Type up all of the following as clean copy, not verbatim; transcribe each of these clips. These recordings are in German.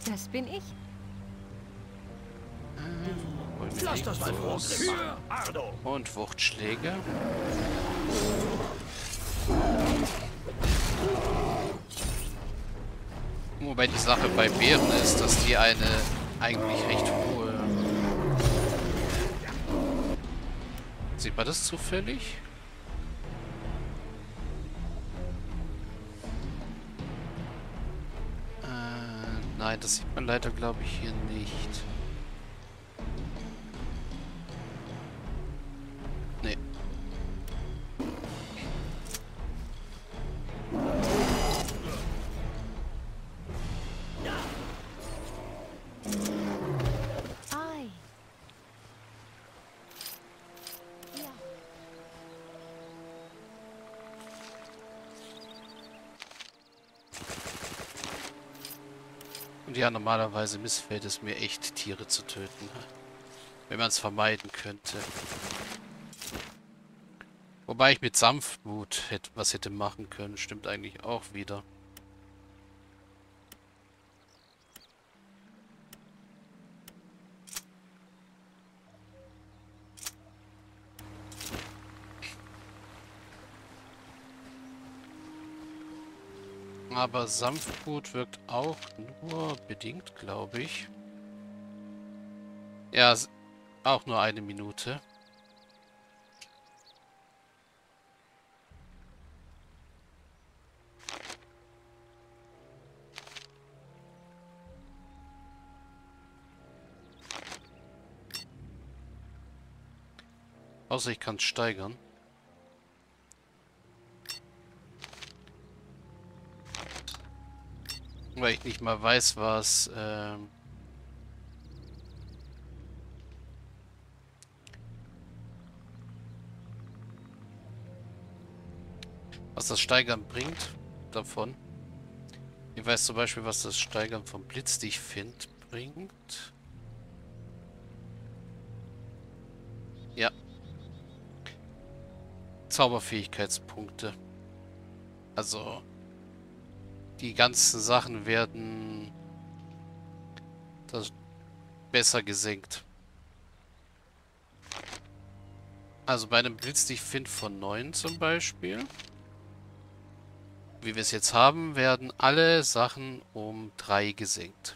Das bin ich. Lass das mal vorgriffen. Ardo. Und Wuchtschläge. Wobei die Sache bei Bären ist, dass die eine eigentlich recht hohe... Sieht man das zufällig? Nein, das sieht man leider, glaube ich, hier nicht. Nee. Ei. Ja. Und ja, normalerweise missfällt es mir echt, Tiere zu töten. Wenn man es vermeiden könnte. Wobei ich mit Sanftmut was hätte machen können. Stimmt eigentlich auch wieder. Aber Sanftmut wirkt auch nur bedingt, glaube ich. Ja, auch nur 1 Minute. Außer ich kann es steigern. Weil ich nicht mal weiß, was das Steigern bringt davon. Ich weiß zum Beispiel, was das Steigern vom Blitzdichtfind bringt. Ja. Zauberfähigkeitspunkte. Also, die ganzen Sachen werden das besser gesenkt. Also bei einem Blitzdichtfind von 9 zum Beispiel, wie wir es jetzt haben, werden alle Sachen um 3 gesenkt.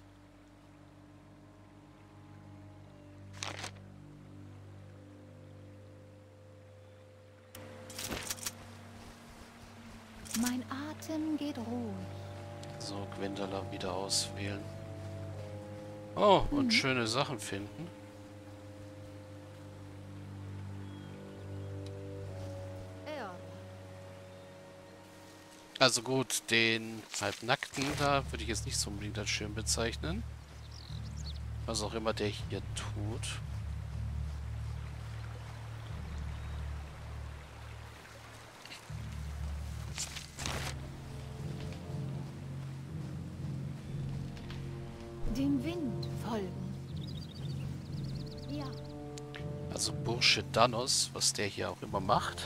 Mein Atem geht ruhig. So, Gwendala wieder auswählen. Oh, und schöne Sachen finden. Ja. Also gut, den Halbnackten da würde ich jetzt nicht so unbedingt als schön bezeichnen. Was auch immer der hier tut. Dem Wind folgen. Ja. Also Bursche Danos, was der hier auch immer macht.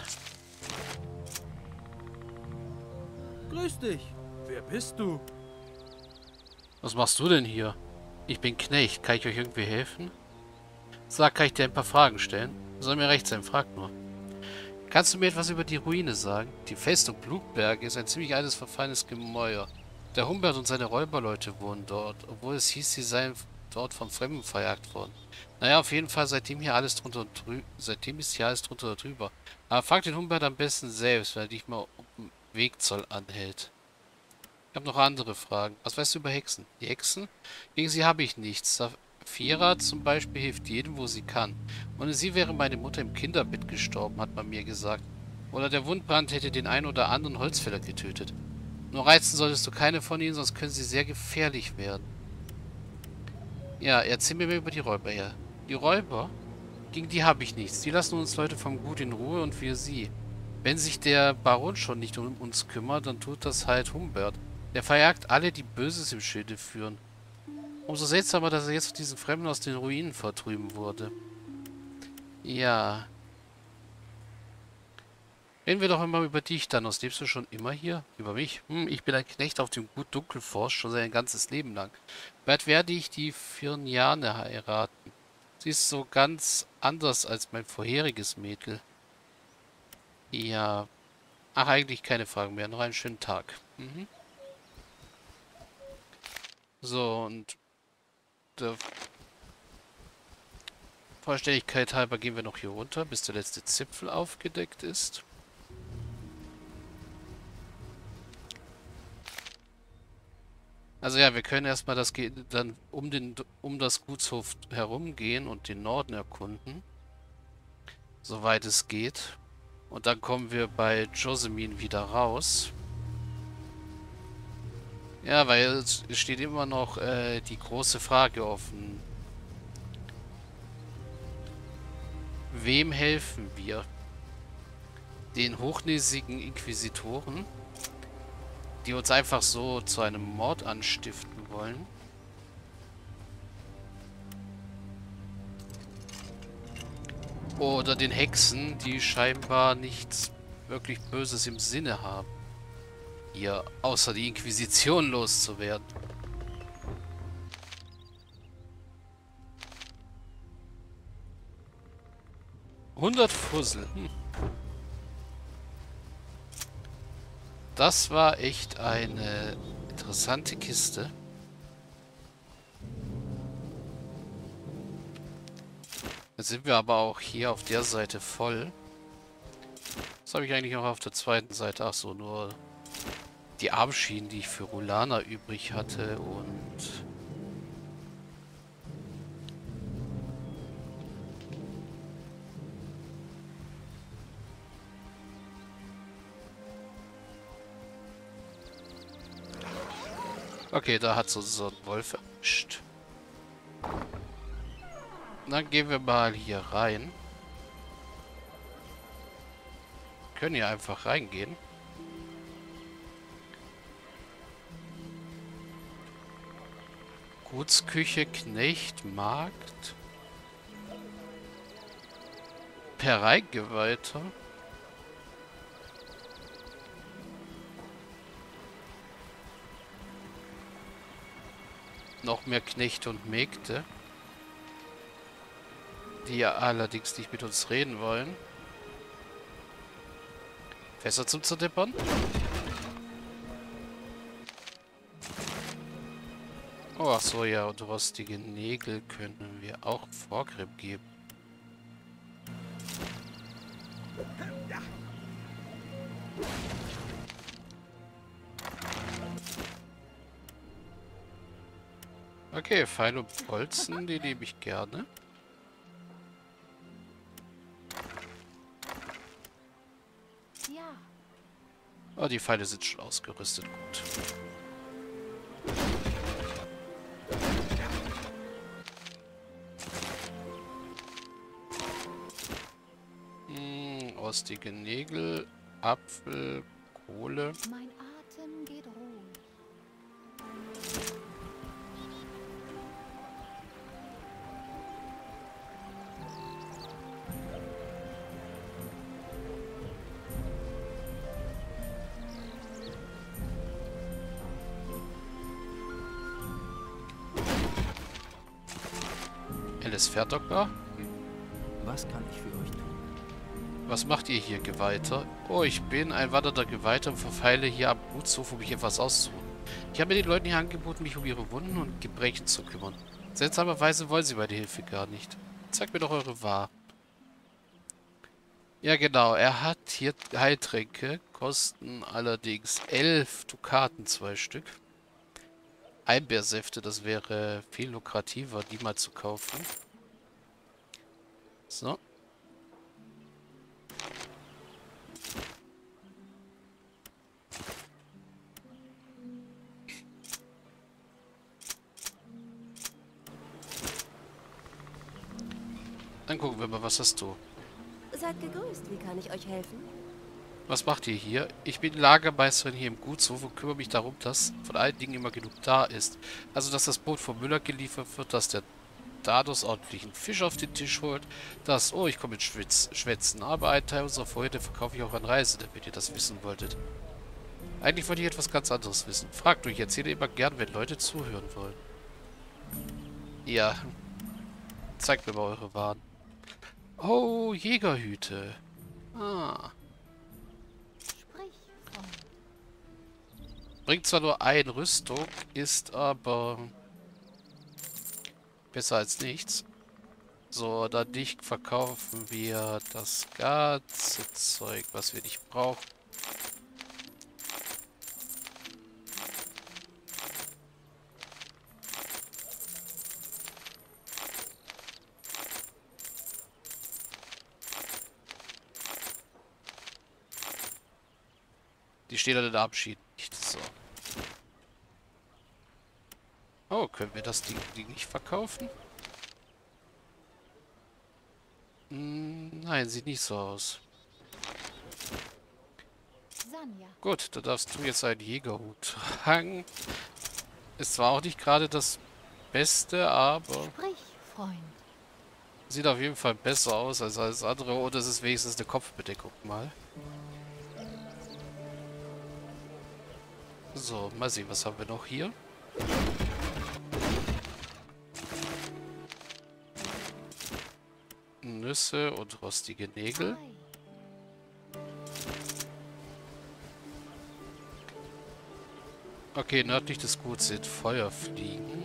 Grüß dich. Wer bist du? Was machst du denn hier? Ich bin Knecht. Kann ich euch irgendwie helfen? Sag, kann ich dir ein paar Fragen stellen? Soll mir recht sein, frag nur. Kannst du mir etwas über die Ruine sagen? Die Festung Blutberg ist ein ziemlich altes, verfallenes Gemäuer. Der Humbert und seine Räuberleute wohnen dort, obwohl es hieß, sie seien dort von Fremden verjagt worden. Naja, auf jeden Fall, seitdem ist hier alles drunter und drüber. Aber frag den Humbert am besten selbst, weil er dich mal um Wegzoll anhält. Ich habe noch andere Fragen. Was weißt du über Hexen? Die Hexen? Gegen sie habe ich nichts. Saphira zum Beispiel hilft jedem, wo sie kann. Ohne sie wäre meine Mutter im Kinderbett gestorben, hat man mir gesagt. Oder der Wundbrand hätte den einen oder anderen Holzfäller getötet. Nur reizen solltest du keine von ihnen, sonst können sie sehr gefährlich werden. Ja, erzähl mir mehr über die Räuber her. Die Räuber? Gegen die habe ich nichts. Die lassen uns Leute vom Gut in Ruhe und wir sie. Wenn sich der Baron schon nicht um uns kümmert, dann tut das halt Humbert. Der verjagt alle, die Böses im Schilde führen. Umso seltsamer, dass er jetzt von diesen Fremden aus den Ruinen vertrieben wurde. Ja. Reden wir doch immer über dich, Thanos. Lebst du schon immer hier? Über mich? Ich bin ein Knecht auf dem Gut Dunkelforst schon sein ganzes Leben lang. Bald werde ich die Firniane heiraten. Sie ist so ganz anders als mein vorheriges Mädel. Ja. Ach, eigentlich keine Fragen mehr. Noch einen schönen Tag. So, und der Vollständigkeit halber gehen wir noch hier runter, bis der letzte Zipfel aufgedeckt ist. Also ja, wir können erstmal dann um das Gutshof herumgehen und den Norden erkunden. Soweit es geht. Und dann kommen wir bei Josemin wieder raus. Ja, weil es steht immer noch die große Frage offen. Wem helfen wir? Den hochnäsigen Inquisitoren, die uns einfach so zu einem Mord anstiften wollen? Oder den Hexen, die scheinbar nichts wirklich Böses im Sinne haben, hier außer die Inquisition loszuwerden? »100 Fussel. Das war echt eine interessante Kiste. Jetzt sind wir aber auch hier auf der Seite voll. Was habe ich eigentlich noch auf der zweiten Seite? Ach so, nur die Armschienen, die ich für Rulana übrig hatte und... Okay, da hat so ein Wolf erwischt. Dann gehen wir mal hier rein. Können hier einfach reingehen. Gutsküche, Knecht, Markt. Pereigeweihter. Noch mehr Knechte und Mägde, die ja allerdings nicht mit uns reden wollen. Fässer zum Zerdeppern. Oh, ach so, ja, und rostige Nägel können wir auch Vorgriff geben. Okay, Pfeil und Bolzen, die nehme ich gerne. Ja. Oh, die Pfeile sind schon ausgerüstet. Gut. Rostige Nägel, Apfel, Kohle. Mein Atem geht ruhig. Alice Verdokter. Was kann ich für euch tun? Was macht ihr hier, Geweihter? Oh, ich bin ein wandernder Geweihter und verfeile hier am Gutshof, um mich etwas auszuruhen. Ich habe den Leuten hier angeboten, mich um ihre Wunden und Gebrechen zu kümmern. Seltsamerweise wollen sie meine Hilfe gar nicht. Zeigt mir doch eure Wahrheit. Ja, genau. Er hat hier Heiltränke. Kosten allerdings 11 Dukaten, 2 Stück. Einbeersäfte, das wäre viel lukrativer, die mal zu kaufen. So. Dann gucken wir mal, was hast du? Seid gegrüßt, wie kann ich euch helfen? Was macht ihr hier? Ich bin Lagermeisterin hier im Gutshof und kümmere mich darum, dass von allen Dingen immer genug da ist. Also, dass das Brot vom Müller geliefert wird, dass der Dados ordentlichen Fisch auf den Tisch holt. Das, oh, ich komme mit Schwätzen. Aber einen Teil unserer Vorräte verkaufe ich auch an Reisende, wenn ihr das wissen wolltet. Eigentlich wollte ich etwas ganz anderes wissen. Fragt euch, ich erzähle immer gern, wenn Leute zuhören wollen. Ja, zeigt mir mal eure Waren. Oh, Jägerhüte. Ah. Sprich, Freund. Bringt zwar nur eine Rüstung, ist aber besser als nichts. So, dann nicht verkaufen wir das ganze Zeug, was wir nicht brauchen. Die steht an den Abschied nicht so. Oh, können wir das Ding nicht verkaufen? Nein, sieht nicht so aus. Sanja. Gut, da darfst du jetzt einen Jägerhut tragen. Ist zwar auch nicht gerade das Beste, aber Sprich, Freund. sieht auf jeden Fall besser aus als alles andere. Und es ist wenigstens eine Kopfbedeckung mal. So, mal sehen, was haben wir noch hier? Nüsse und rostige Nägel. Ei. Okay, nördlich des Guts sind Feuerfliegen.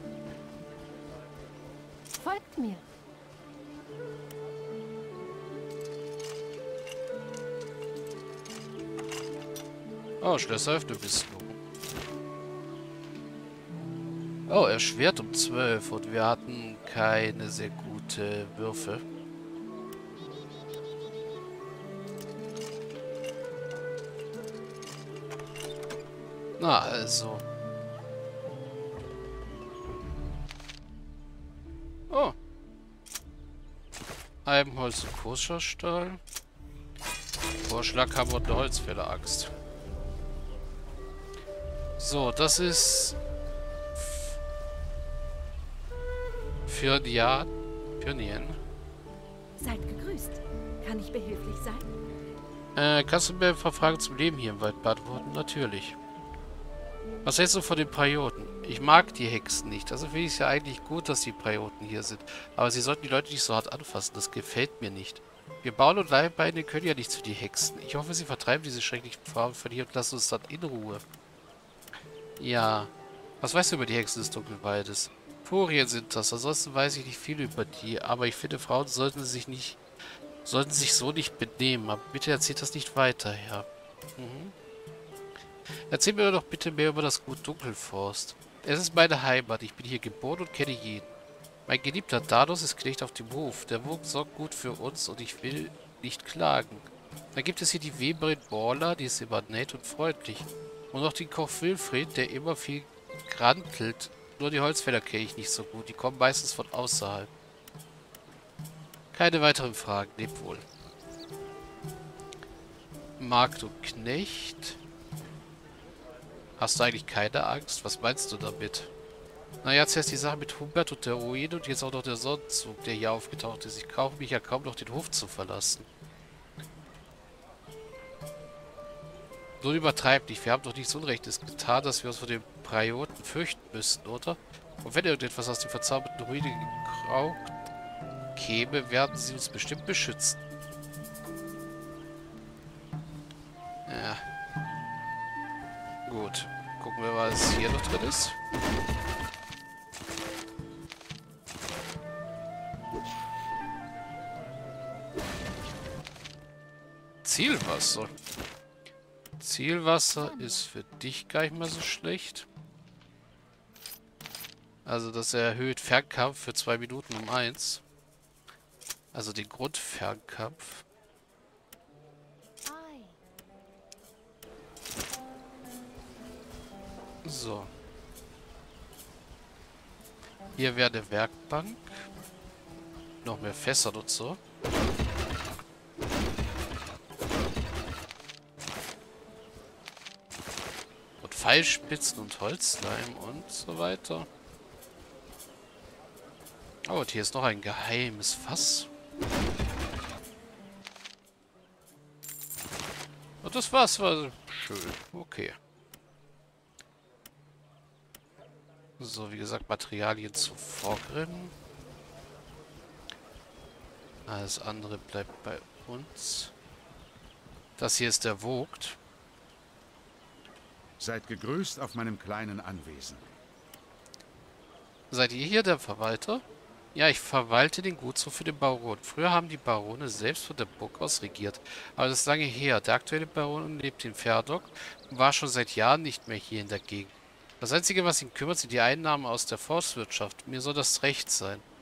Folgt mir. Oh, Schlösser öffnen bis nun. Oh, erschwert um 12 und wir hatten keine sehr gute Würfe. Na, also. Oh. Eibenholz und Koscherstahl. Vorschlaghammer und eine Holzfäller-Axt. So, das ist für Nien. Seid gegrüßt. Kann ich behilflich sein? Kannst du mir ein paar Fragen zum Leben hier im Wald beantworten? Natürlich. Was hältst du von den Prioten? Ich mag die Hexen nicht. Also finde ich es ja eigentlich gut, dass die Prioten hier sind. Aber sie sollten die Leute nicht so hart anfassen. Das gefällt mir nicht. Wir Bauern und Leibeigene können ja nichts für die Hexen. Ich hoffe, sie vertreiben diese schrecklichen Farben von hier und lassen uns dann in Ruhe. Ja. Was weißt du über die Hexen des Dunkelwaldes? Furien sind das. Ansonsten weiß ich nicht viel über die. Aber ich finde, Frauen sollten sich so nicht benehmen. Aber bitte erzählt das nicht weiter, ja. Erzähl mir doch bitte mehr über das Gut Dunkelforst. Es ist meine Heimat. Ich bin hier geboren und kenne jeden. Mein geliebter Dados ist Knecht auf dem Hof. Der Vogt sorgt gut für uns und ich will nicht klagen. Dann gibt es hier die Weberin Borla, die ist immer nett und freundlich. Und noch den Koch Wilfried, der immer viel grantelt. Nur die Holzfäller kenne ich nicht so gut. Die kommen meistens von außerhalb. Keine weiteren Fragen. Lebt wohl. Magd und Knecht. Hast du eigentlich keine Angst? Was meinst du damit? Naja, zuerst die Sache mit Humbert und der Ruine und jetzt auch noch der Sonnenzug, der hier aufgetaucht ist. Ich brauche mich ja kaum noch den Hof zu verlassen. Nun übertreib nicht. Wir haben doch nichts Unrechtes getan, dass wir uns vor den Prioten fürchten müssten, oder? Und wenn irgendetwas aus den verzauberten Ruinen gekraucht käme, werden sie uns bestimmt beschützen. Ja. Gut. Gucken wir mal, was hier noch drin ist. Zielwasser. Zielwasser ist für dich gar nicht mal so schlecht. Also das erhöht Fernkampf für 2 Minuten um 1. Also den Grundfernkampf. Ei. So. Hier wäre eine Werkbank. Noch mehr Fässer und so. Und Pfeilspitzen und Holzleim und so weiter. Oh, und hier ist noch ein geheimes Fass. Und das Fass war schön. Okay. So, wie gesagt, Materialien zu Vorgrim. Alles andere bleibt bei uns. Das hier ist der Vogt. Seid gegrüßt auf meinem kleinen Anwesen. Seid ihr hier der Verwalter? Ja, ich verwalte den Gutshof für den Baron. Früher haben die Barone selbst von der Burg aus regiert. Aber das ist lange her. Der aktuelle Baron lebt in Ferdok und war schon seit Jahren nicht mehr hier in der Gegend. Das Einzige, was ihn kümmert, sind die Einnahmen aus der Forstwirtschaft. Mir soll das recht sein.